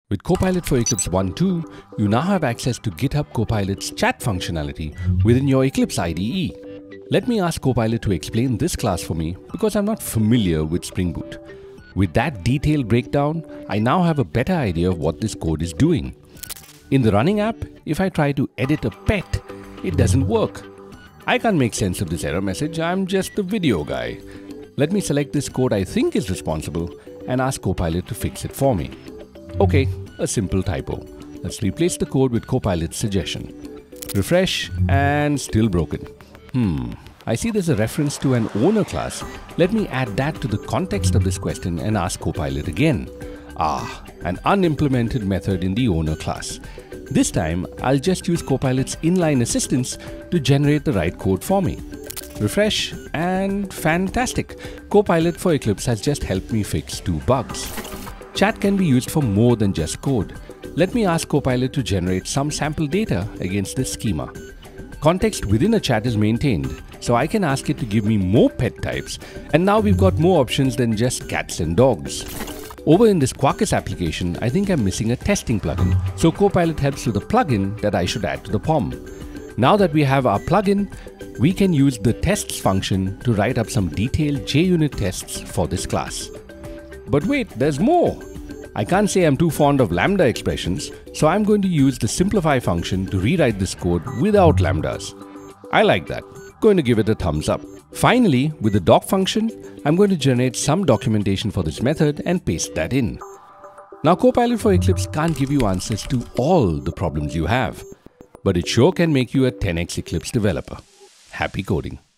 With Copilot for Eclipse 1.2, you now have access to GitHub Copilot's chat functionality within your Eclipse IDE. Let me ask Copilot to explain this class for me because I'm not familiar with Spring Boot. With that detailed breakdown, I now have a better idea of what this code is doing. In the running app, if I try to edit a pet, it doesn't work. I can't make sense of this error message, I'm just the video guy. Let me select this code I think is responsible and ask Copilot to fix it for me. Okay, a simple typo. Let's replace the code with Copilot's suggestion. Refresh and still broken. I see there's a reference to an owner class. Let me add that to the context of this question and ask Copilot again. An unimplemented method in the owner class. This time, I'll just use Copilot's inline assistance to generate the right code for me. Refresh and fantastic! Copilot for Eclipse has just helped me fix 2 bugs. Chat can be used for more than just code. Let me ask Copilot to generate some sample data against this schema. Context within a chat is maintained, so I can ask it to give me more pet types, and now we've got more options than just cats and dogs. Over in this Quarkus application, I think I'm missing a testing plugin, so Copilot helps with a plugin that I should add to the POM. Now that we have our plugin, we can use the tests function to write up some detailed JUnit tests for this class. But wait, there's more! I can't say I'm too fond of lambda expressions, so I'm going to use the simplify function to rewrite this code without lambdas. I like that. Going to give it a thumbs up. Finally, with the doc function, I'm going to generate some documentation for this method and paste that in. Now, Copilot for Eclipse can't give you answers to all the problems you have, but it sure can make you a 10x Eclipse developer. Happy coding!